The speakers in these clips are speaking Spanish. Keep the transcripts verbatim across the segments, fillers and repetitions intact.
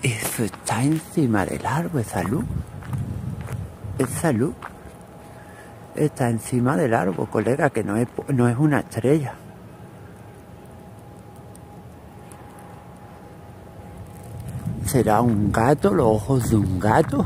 Eso está encima del árbol, esa luz. Esa luz está encima del árbol, colega, que no es, no es una estrella. ¿Será un gato? ¿Los ojos de un gato?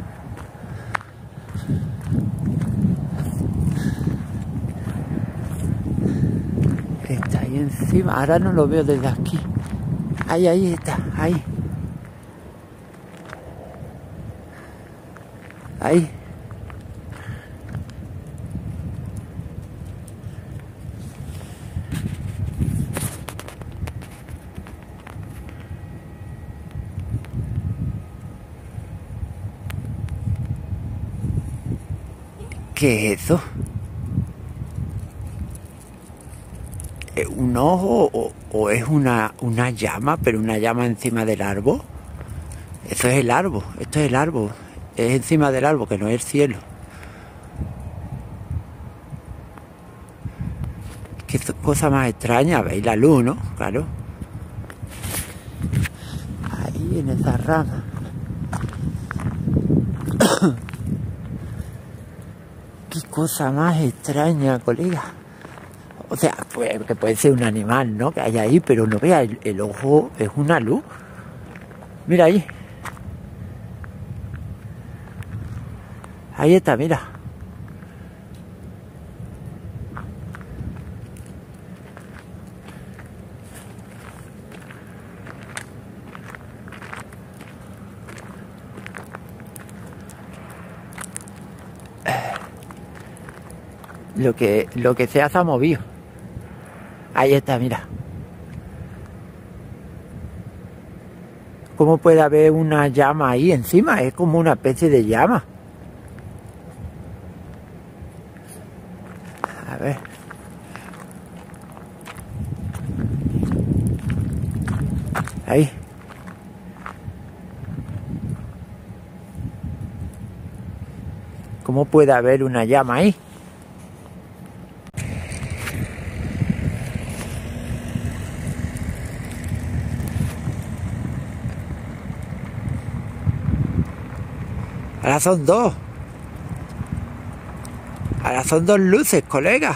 Está ahí encima. Ahora no lo veo desde aquí. Ahí, ahí está, ahí. Ahí. ¿Qué es eso? ¿Es un ojo o, o es una, una llama, pero una llama encima del árbol? Eso es el árbol, esto es el árbol. Es encima del árbol, que no es el cielo. Qué cosa más extraña, veis la luz, ¿no? Claro. Ahí en esa rama. Qué cosa más extraña, colega. O sea, pues, que puede ser un animal, ¿no? Que hay ahí, pero no vea, el, el ojo es una luz. Mira ahí. Ahí está, mira. Lo que, lo que sea se ha movido. Ahí está, mira. ¿Cómo puede haber una llama ahí encima? Es como una especie de llama. A ver. Ahí. ¿Cómo puede haber una llama ahí? Ahora son dos. Ahora son dos luces, colega.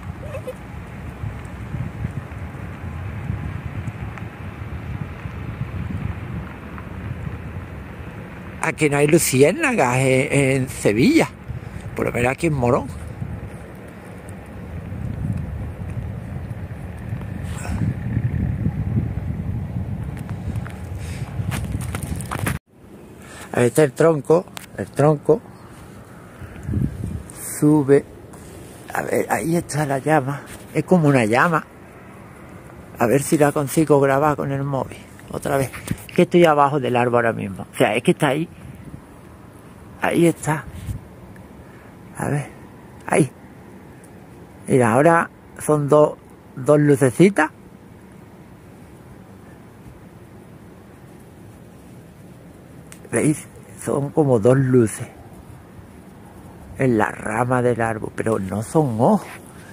Aquí no hay luciérnagas en, en Sevilla. Por lo menos aquí en Morón. Ahí está el tronco. El tronco sube. A ver, ahí está la llama. Es como una llama. A ver si la consigo grabar con el móvil. Otra vez. Es que estoy abajo del árbol ahora mismo. O sea, es que está ahí. Ahí está. A ver. Ahí. Mira, ahora son dos, dos lucecitas. ¿Veis? Son como dos luces en la rama del árbol, pero no son ojos.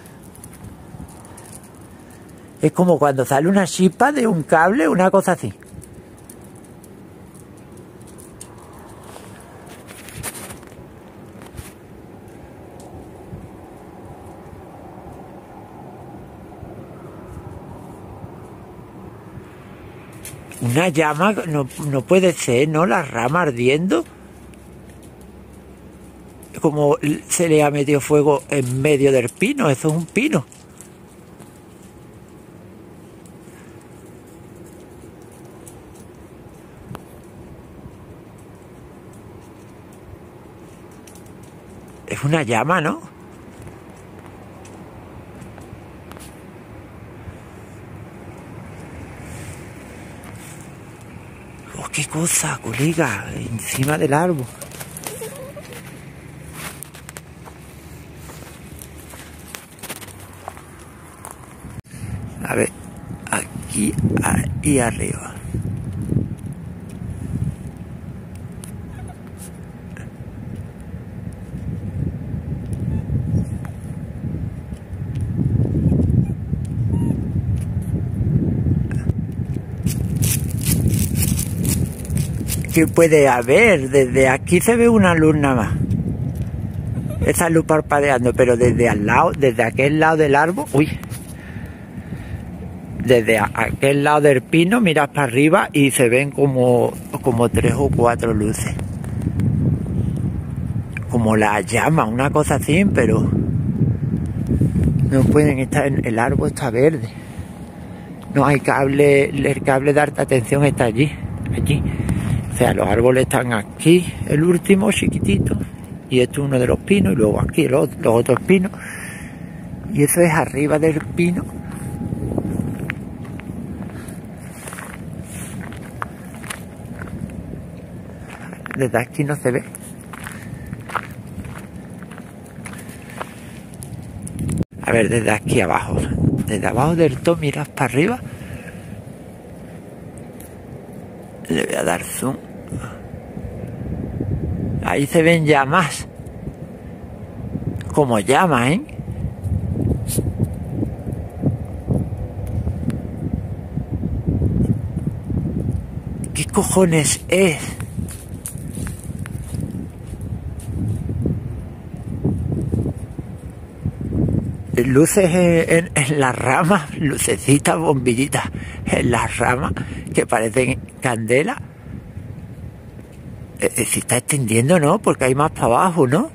Es como cuando sale una chispa de un cable, una cosa así. Una llama no, no puede ser, ¿no? La rama ardiendo. Como se le ha metido fuego en medio del pino. Eso es un pino. Es una llama, ¿no? Oh, qué cosa, colega, encima del árbol. A ver, aquí y arriba. ¿qué puede haber? Desde aquí se ve una luz nada más. Esa luz parpadeando, pero desde al lado, desde aquel lado del árbol, uy, desde a, aquel lado del pino miras para arriba y se ven como, como tres o cuatro luces. Como las llamas, una cosa así, pero no pueden estar, en el árbol está verde. No hay cable, el cable de alta tensión está allí, allí. O sea, los árboles están aquí, el último chiquitito, y esto es uno de los pinos, y luego aquí los, los otros pinos, y eso es arriba del pino. Desde aquí no se ve. A ver, desde aquí abajo, desde abajo del todo miras para arriba. Le voy a dar zoom. Ahí se ven llamas. Como llamas, ¿eh? ¿Qué cojones es? Luces en, en, en las ramas, lucecitas, bombillitas en las ramas que parecen candela. Eh, se está extendiendo, ¿no? Porque hay más para abajo, ¿no?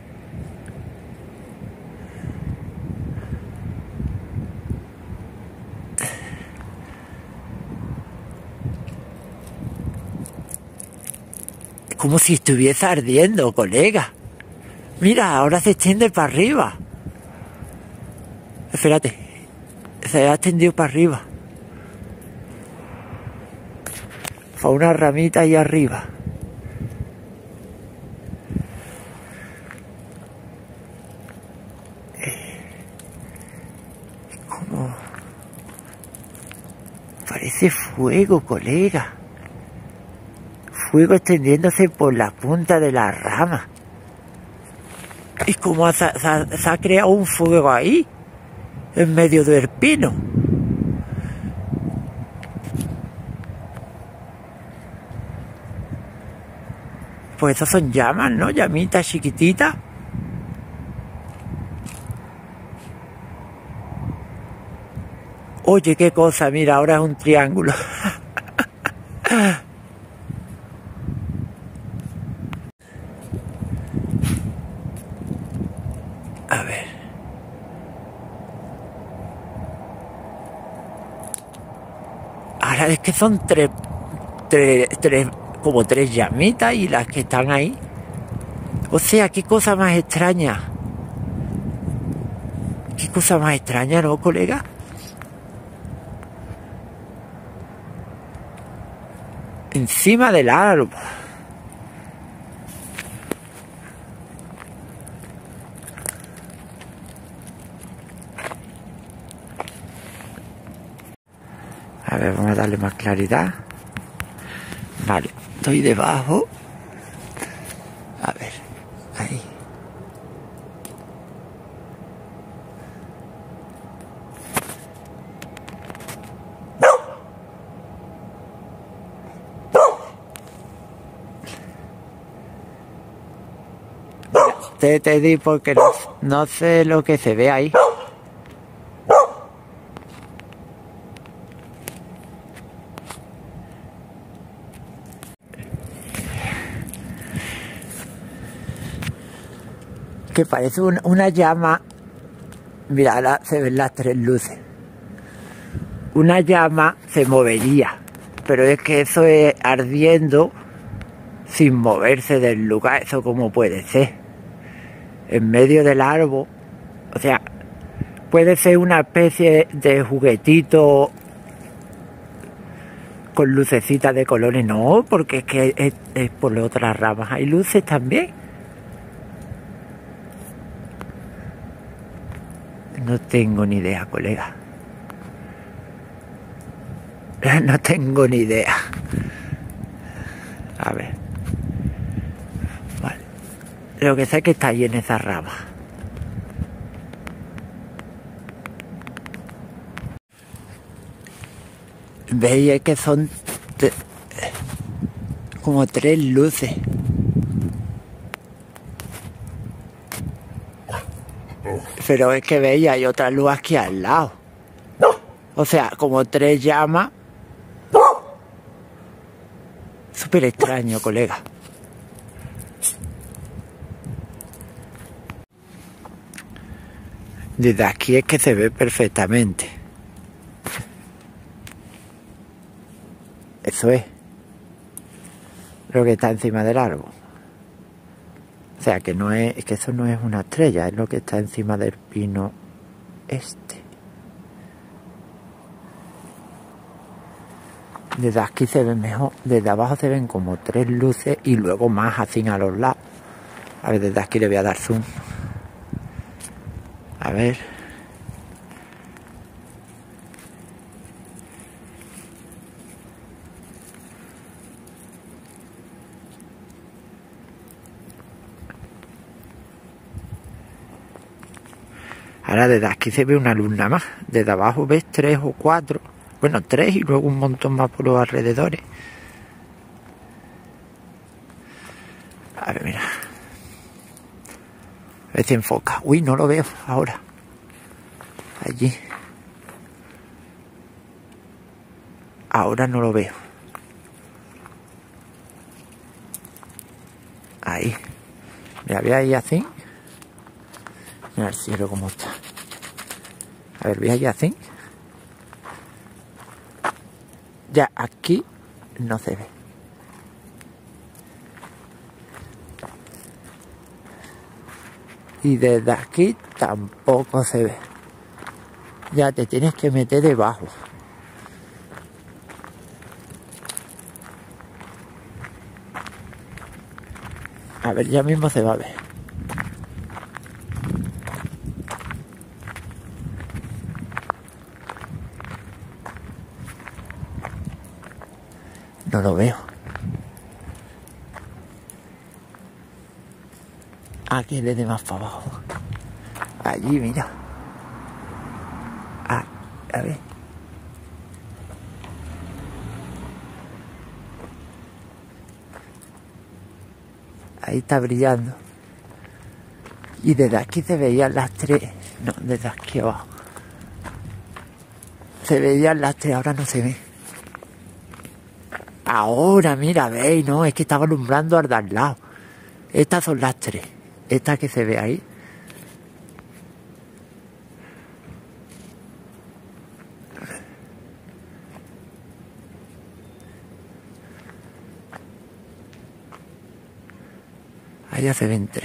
Es como si estuviese ardiendo, colega. Mira, ahora se extiende para arriba. Espérate, se ha extendido para arriba. Fue una ramita ahí arriba. Como... parece fuego, colega. Fuego extendiéndose por la punta de la rama. Y como se, se, se ha creado un fuego ahí, en medio del pino. Pues esas son llamas, ¿no? Llamitas chiquititas. Oye, qué cosa, mira, ahora es un triángulo. A ver. Ahora es que son tres, tres, tres, como tres llamitas y las que están ahí. O sea, qué cosa más extraña. Qué cosa más extraña, ¿no, colega? Encima del árbol. A ver, vamos a darle más claridad. Vale, estoy debajo. A ver, ahí. Te, te di porque no, no sé lo que se ve ahí. Que parece un, una llama. Mira, ahora se ven las tres luces. Una llama se movería, pero es que eso es ardiendo sin moverse del lugar. Eso cómo puede ser. En medio del árbol. O sea, puede ser una especie de juguetito con lucecitas de colores. No, porque es que es, es por las otras ramas hay luces también. No tengo ni idea, colega. No tengo ni idea. A ver. Vale. Lo que sé es que está ahí en esa rama. ¿Veis? Es que son... como tres luces. Pero es que veis, hay otra luz aquí al lado. O sea, como tres llamas. Súper extraño, colega. Desde aquí es que se ve perfectamente. Eso es lo que está encima del árbol. O sea, que no es, es que eso no es una estrella, es lo que está encima del pino este. Desde aquí se ve mejor, desde abajo se ven como tres luces y luego más así a los lados. A ver, desde aquí le voy a dar zoom. A ver. Ahora desde aquí se ve una luz nada más. Desde abajo ves tres o cuatro. Bueno, tres y luego un montón más por los alrededores. A ver, mira. A ver si enfoca. Uy, no lo veo ahora. Allí. Ahora no lo veo. Ahí. Mira, voy ahí así. Mira el cielo cómo está. A ver, voy ahí así. Ya aquí no se ve. Y desde aquí tampoco se ve. Ya te tienes que meter debajo. A ver, ya mismo se va a ver. No lo veo. Aquí le dé más para abajo. Allí, mira. Ah, a ver. Ahí está brillando. Y desde aquí se veían las tres. No, desde aquí abajo. Se veían las tres, ahora no se ve. Ahora, mira, veis, no, es que estaba alumbrando al de al lado. Estas son las tres. Esta que se ve ahí. Ahí ya se ven tres.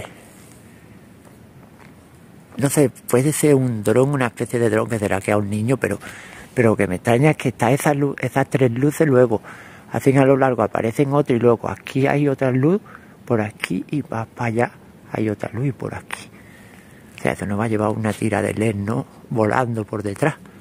No sé, puede ser un dron, una especie de dron que será que a un niño, pero, pero lo que me extraña es que está esa luz, esas tres luces, luego, así a lo largo aparecen otras y luego aquí hay otra luz, por aquí y va para allá hay otra luz y por aquí. O sea, eso nos va a llevar una tira de L E D, ¿no? Volando por detrás.